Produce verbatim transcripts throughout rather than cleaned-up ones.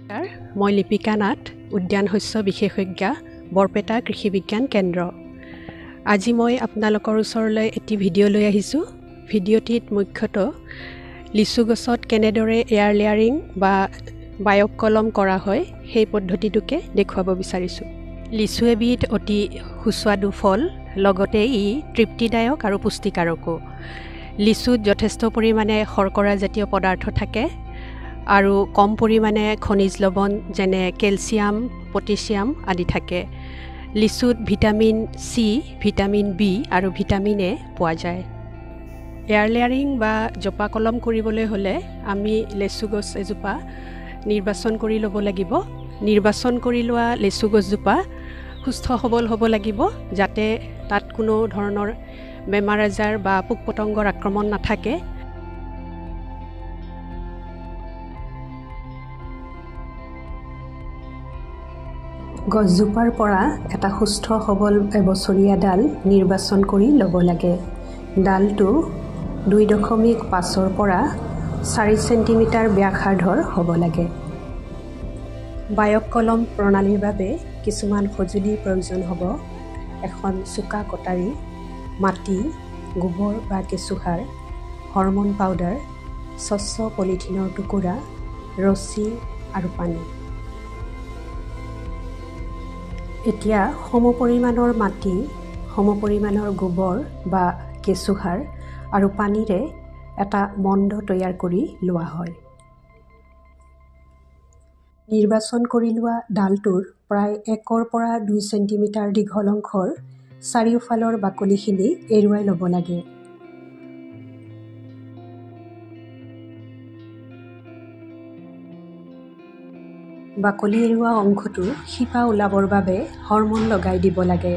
মই লিপিকা নাথ উদ্যান শস্য বিশেষজ্ঞা বৰপেটা কৃষি বিজ্ঞান কেন্দ্ৰ। আজি মই আপোনালোকৰ ওচৰলৈ এটি ভিডিঅ' লৈ আহিছোঁ। ভিডিঅ'টিত মুখ্যতঃ লিচু গছত কেনেদৰে এয়াৰ লেয়াৰিং বা বায়ক কলম কৰা হয় সেই পদ্ধতিটোকে দেখুৱাব বিচাৰিছোঁ। লিচু এবিধ অতি সুস্বাদু ফল, লগতে ই তৃপ্তিদায়ক আৰু পুষ্টিকাৰকো। লিচুত যথেষ্ট পৰিমাণে শৰ্কৰা জাতীয় পদাৰ্থ থাকে আৰু কম পৰিমাণে খনিজ লৱণ যেনে কেলছিয়াম, পটেছিয়াম আদি থাকে। লিচুত ভিটামিন চি, ভিটামিন বি আৰু ভিটামিন এ পোৱা যায়। এয়াৰ লেয়াৰিং বা জপা কলম কৰিবলৈ হ'লে আমি লেচু গছ এজোপা নিৰ্বাচন কৰি ল'ব লাগিব। নিৰ্বাচন কৰি লোৱা লেচু গছজোপা সুস্থ সবল হ'ব লাগিব, যাতে তাত কোনো ধৰণৰ বেমাৰ আজাৰ বা পোক পতংগৰ আক্ৰমণ নাথাকে। গছজোপাৰ পৰা এটা সুস্থ সবল এবছৰীয়া ডাল নিৰ্বাচন কৰি ল'ব লাগে। ডালটো দুই দশমিক পাঁচৰ পৰা চাৰি চেণ্টিমিটাৰ ব্যাসাৰ্ধৰ হ'ব লাগে। বায়ক কলম প্ৰণালীৰ বাবে কিছুমান সঁজুলিৰ প্ৰয়োজন হ'ব। এখন চোকা কটাৰী, মাটি, গোবৰ বা কেঁচুসাৰ, হৰমন পাউডাৰ, স্বচ্ছ পলিথিনৰ টুকুৰা, ৰছী আৰু পানী। এতিয়া সমপৰিমাণৰ মাটি, সমপৰিমাণৰ গোবৰ বা কেঁচুসাৰ আৰু পানীৰে এটা মণ্ড তৈয়াৰ কৰি লোৱা হয়। নিৰ্বাচন কৰি লোৱা ডালটোৰ প্ৰায় একৰ পৰা দুই চেণ্টিমিটাৰ দীঘল অংশৰ চাৰিওফালৰ বাকলিখিনি এৰুৱাই ল'ব লাগে। বাকলি এৰুৱা অংশটো শিপা ওলাবৰ বাবে হৰমন লগাই দিব লাগে।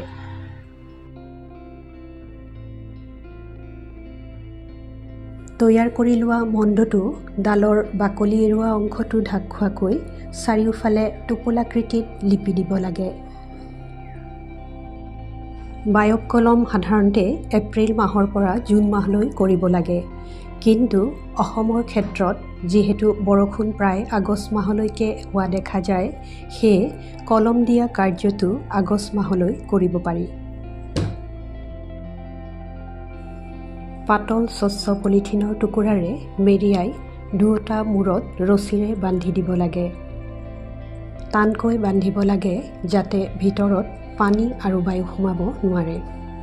তৈয়াৰ কৰি লোৱা মণ্ডটো ডালৰ বাকলি এৰুৱা অংশটো ঢাক খোৱাকৈ চাৰিওফালে টোপোলাকৃতিত লিপি দিব লাগে। বায়ক কলম সাধাৰণতে এপ্ৰিল মাহৰ পৰা জুন মাহলৈ কৰিব লাগে, কিন্তু অসমৰ ক্ষেত্ৰত যিহেতু বৰষুণ প্ৰায় আগষ্ট মাহলৈকে হোৱা দেখা যায়, সেয়ে কলম দিয়া কাৰ্যটো আগষ্ট মাহলৈ কৰিব পাৰি। পাতল স্বচ্ছ পলিথিনৰ টুকুৰাৰে মেৰিয়াই দুয়োটা মূৰত ৰছীৰে বান্ধি দিব লাগে। টানকৈ বান্ধিব লাগে যাতে ভিতৰত পানী আৰু বায়ু সোমাব নোৱাৰে।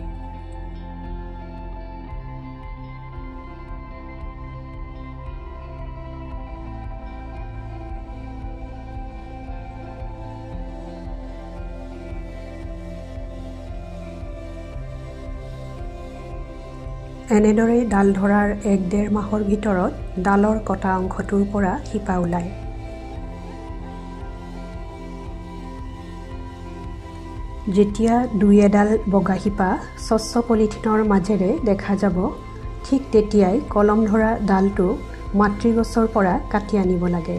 এনেদৰে ডাল ধৰাৰ এক ডেৰ মাহৰ ভিতৰত ডালৰ কটা অংশটোৰ পৰা শিপা ওলায়। যেতিয়া দুই এডাল বগা শিপা স্বচ্ছ পলিথিনৰ মাজেৰে দেখা যাব, ঠিক তেতিয়াই কলম ধৰা ডালটো মাতৃগছৰ পৰা কাটি আনিব লাগে।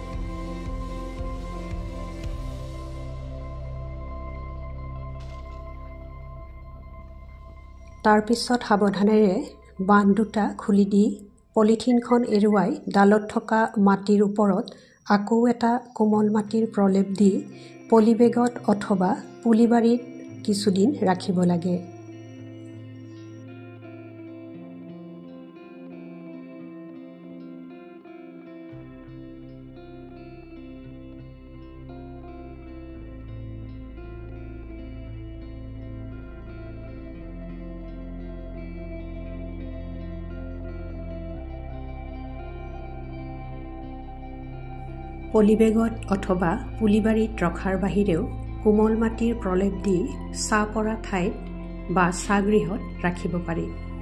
তাৰ পিছত সাৱধানেৰে বান্ধ দুটা খুলি দি পলিথিনখন এৰুৱাই ডালত থকা মাটিৰ ওপৰত আকৌ এটা কোমল মাটিৰ প্ৰলেপ দি পলিবেগত অথবা পুলিবাৰীত কিছুদিন ৰাখিব লাগে। পলিবেগত অথবা পুলিবাৰীত ৰখাৰ বাহিৰেও কোমল মাটিৰ প্ৰলেপ দি ছাঁ পৰা ঠাইত বা ছাঁগৃহত ৰাখিব পাৰি।